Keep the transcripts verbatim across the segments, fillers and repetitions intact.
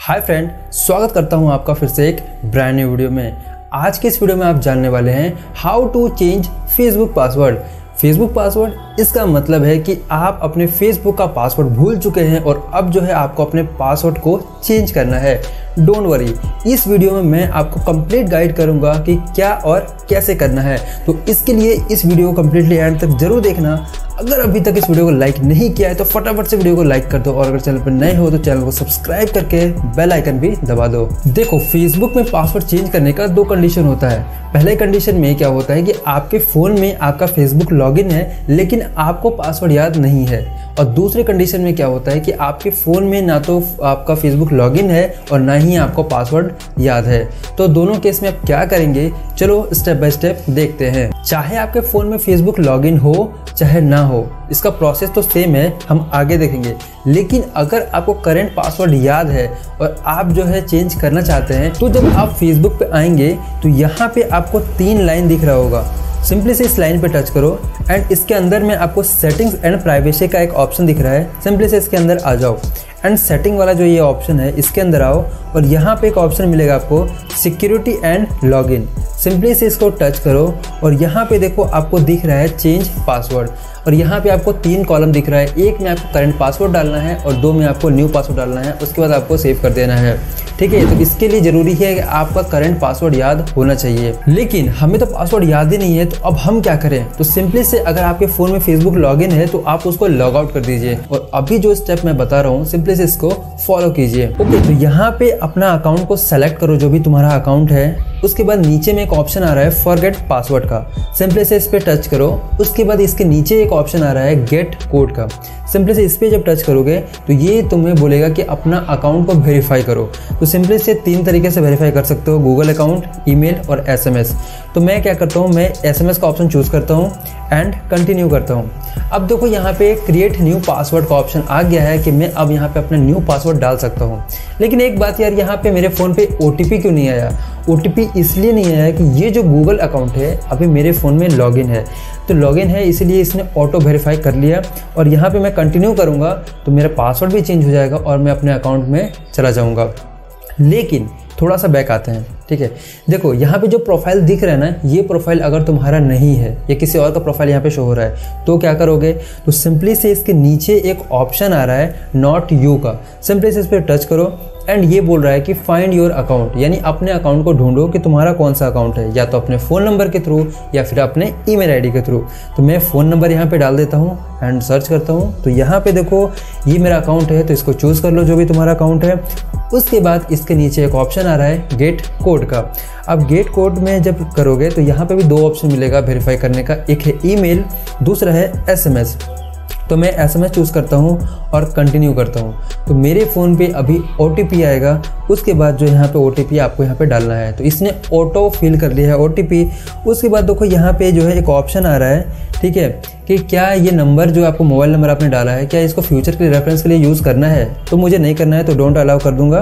Hi friend, स्वागत करता हूं आपका फिर से एक ब्रांड न्यू वीडियो में। आज के इस वीडियो में आप जानने वाले हैं how to change Facebook password. Facebook password इसका मतलब है कि आप अपने फेसबुक का पासवर्ड भूल चुके हैं और अब जो है आपको अपने पासवर्ड को चेंज करना है। डोंट वरी, इस वीडियो में मैं आपको कंप्लीट गाइड करूंगा कि क्या और कैसे करना है। तो इसके लिए इस वीडियो को कंप्लीटली एंड तक जरूर देखना। अगर अभी तक इस वीडियो को लाइक नहीं किया है तो फटाफट से वीडियो को लाइक कर दो और अगर चैनल पर नए हो तो चैनल को सब्सक्राइब करके बेल आइकन भी दबा दो। देखो, फेसबुक में पासवर्ड चेंज करने का दो कंडीशन होता है। पहले कंडीशन में क्या होता है कि आपके फोन में आपका फेसबुक लॉगिन है लेकिन आपको पासवर्ड याद नहीं है, और दूसरे कंडीशन में क्या होता है कि आपके फ़ोन में ना तो आपका फेसबुक लॉगिन है और ना ही आपको पासवर्ड याद है। तो दोनों केस में आप क्या करेंगे, चलो स्टेप बाय स्टेप देखते हैं। चाहे आपके फ़ोन में फेसबुक लॉगिन हो चाहे ना हो, इसका प्रोसेस तो सेम है, हम आगे देखेंगे। लेकिन अगर आपको करंट पासवर्ड याद है और आप जो है चेंज करना चाहते हैं, तो जब आप फेसबुक पे आएंगे तो यहाँ पे आपको तीन लाइन दिख रहा होगा। सिंपली से इस लाइन पे टच करो एंड इसके अंदर में आपको सेटिंग्स एंड प्राइवेसी का एक ऑप्शन दिख रहा है। सिंपली से इसके अंदर आ जाओ एंड सेटिंग वाला जो ये ऑप्शन है इसके अंदर आओ और यहाँ पे एक ऑप्शन मिलेगा आपको सिक्योरिटी एंड लॉगिन। सिंपली से इसको टच करो और यहाँ पे देखो आपको दिख रहा है चेंज पासवर्ड, और यहाँ पे आपको तीन कॉलम दिख रहा है। एक में आपको करंट पासवर्ड डालना है और दो में आपको न्यू पासवर्ड डालना है, उसके बाद आपको सेव कर देना है। ठीक है, तो इसके लिए ज़रूरी है कि आपका करंट पासवर्ड याद होना चाहिए। लेकिन हमें तो पासवर्ड याद ही नहीं है, तो अब हम क्या करें? तो सिंपली से अगर आपके फ़ोन में फेसबुक लॉगिन है तो आप उसको लॉग आउट कर दीजिए और अभी जो स्टेप मैं बता रहा हूँ सिंपली से इसको फॉलो कीजिए। ओके, तो यहाँ पे अपना अकाउंट को सेलेक्ट करो, जो भी तुम्हारा अकाउंट है। उसके बाद नीचे में एक ऑप्शन आ रहा है फॉरगेट पासवर्ड का, सिंपली से इस पे टच करो। उसके बाद इसके नीचे एक ऑप्शन आ रहा है गेट कोड का। सिंपली से इस पे जब टच करोगे तो ये तुम्हें बोलेगा कि अपना अकाउंट को वेरीफाई करो। तो सिंपली से तीन तरीके से वेरीफाई कर सकते हो, गूगल अकाउंट, ईमेल और एसएमएस। तो मैं क्या करता हूँ, मैं एसएमएस का ऑप्शन चूज़ करता हूँ एंड कंटिन्यू करता हूँ। अब देखो यहाँ पे क्रिएट न्यू पासवर्ड का ऑप्शन आ गया है कि मैं अब यहाँ पे अपना न्यू पासवर्ड डाल सकता हूँ। लेकिन एक बात यार, यहाँ पे मेरे फ़ोन पे ओटीपी क्यों नहीं आया? ओटीपी इसलिए नहीं आया कि ये जो गूगल अकाउंट है अभी मेरे फ़ोन में लॉगिन है। तो लॉगिन है इसलिए इसने ऑटो वेरीफाई कर लिया, और यहाँ पे मैं कंटिन्यू करूँगा तो मेरा पासवर्ड भी चेंज हो जाएगा और मैं अपने अकाउंट में चला जाऊँगा। लेकिन थोड़ा सा बैक आते हैं। ठीक है, देखो यहाँ पे जो प्रोफाइल दिख रहा है ना, ये प्रोफाइल अगर तुम्हारा नहीं है या किसी और का प्रोफाइल यहाँ पे शो हो रहा है तो क्या करोगे? तो सिंपली से इसके नीचे एक ऑप्शन आ रहा है नॉट यू का। सिंपली से इस पर टच करो एंड ये बोल रहा है कि फाइंड योर अकाउंट, यानी अपने अकाउंट को ढूंढो कि तुम्हारा कौन सा अकाउंट है, या तो अपने फ़ोन नंबर के थ्रू या फिर अपने ईमेल आईडी के थ्रू। तो मैं फ़ोन नंबर यहाँ पे डाल देता हूँ एंड सर्च करता हूँ। तो यहाँ पे देखो ये मेरा अकाउंट है, तो इसको चूज़ कर लो जो भी तुम्हारा अकाउंट है। उसके बाद इसके नीचे एक ऑप्शन आ रहा है गेट कोड का। अब गेट कोड में जब करोगे तो यहाँ पे भी दो ऑप्शन मिलेगा वेरीफाई करने का, एक है ईमेल, दूसरा है एसएमएस। तो मैं एसएमएस चूज़ करता हूँ और कंटिन्यू करता हूँ। तो मेरे फ़ोन पे अभी ओटीपी आएगा। उसके बाद जो यहाँ पे ओटीपी आपको यहाँ पे डालना है, तो इसने ऑटो फिल कर लिया है ओटीपी। उसके बाद देखो यहाँ पे जो है एक ऑप्शन आ रहा है, ठीक है, कि क्या ये नंबर जो आपको मोबाइल नंबर आपने डाला है क्या इसको फ्यूचर के रेफरेंस के लिए यूज़ करना है? तो मुझे नहीं करना है, तो डोंट अलाउ कर दूंगा।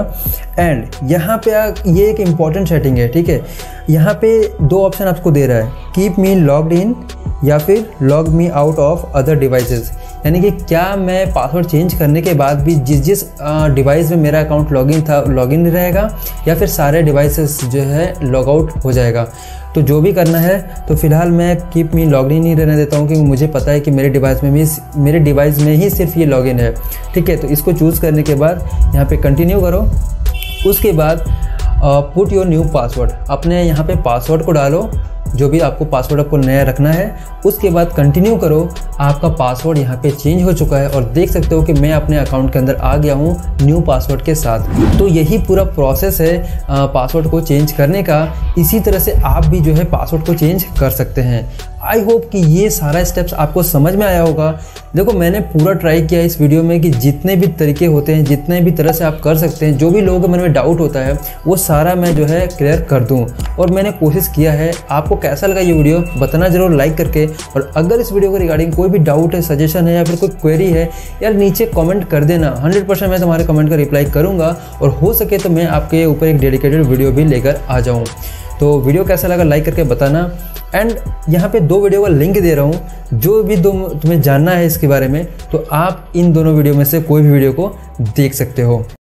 एंड यहाँ पे ये एक इम्पॉर्टेंट सेटिंग है। ठीक है, यहाँ पे दो ऑप्शन आपको दे रहा है, कीप मी लॉग्ड इन या फिर log me out of other devices, यानी कि क्या मैं पासवर्ड चेंज करने के बाद भी जिस जिस डिवाइस में मेरा अकाउंट लॉगिन था लॉगिन रहेगा, या फिर सारे डिवाइसेस जो है लॉग आउट हो जाएगा। तो जो भी करना है, तो फिलहाल मैं कीप मी लॉग्ड इन ही रहने देता हूँ, क्योंकि मुझे पता है कि मेरे डिवाइस में भी मेरे डिवाइस में ही सिर्फ ये लॉगिन है। ठीक है, तो इसको चूज़ करने के बाद यहाँ पे कंटिन्यू करो। उसके बाद पुट योर न्यू पासवर्ड, अपने यहाँ पे पासवर्ड को डालो, जो भी आपको पासवर्ड आपको नया रखना है। उसके बाद कंटिन्यू करो। आपका पासवर्ड यहाँ पे चेंज हो चुका है और देख सकते हो कि मैं अपने अकाउंट के अंदर आ गया हूँ न्यू पासवर्ड के साथ। तो यही पूरा प्रोसेस है पासवर्ड को चेंज करने का। इसी तरह से आप भी जो है पासवर्ड को चेंज कर सकते हैं। आई होप कि ये सारा स्टेप्स आपको समझ में आया होगा। देखो, मैंने पूरा ट्राई किया इस वीडियो में कि जितने भी तरीके होते हैं, जितने भी तरह से आप कर सकते हैं, जो भी लोगों के मन में डाउट होता है वो सारा मैं जो है क्लियर कर दूं, और मैंने कोशिश किया है। आपको कैसा लगा ये वीडियो बताना जरूर लाइक करके, और अगर इस वीडियो के रिगार्डिंग कोई भी डाउट है, सजेशन है या फिर कोई क्वेरी है यार, नीचे कमेंट कर देना। हंड्रेड परसेंट मैं तुम्हारे कमेंट का रिप्लाई करूँगा, और हो सके तो मैं आपके ऊपर एक डेडिकेटेड वीडियो भी लेकर आ जाऊँ। तो वीडियो कैसा लगा लाइक करके बताना। एंड यहाँ पे दो वीडियो का लिंक दे रहा हूँ, जो भी दो तुम्हें जानना है इसके बारे में, तो आप इन दोनों वीडियो में से कोई भी वीडियो को देख सकते हो।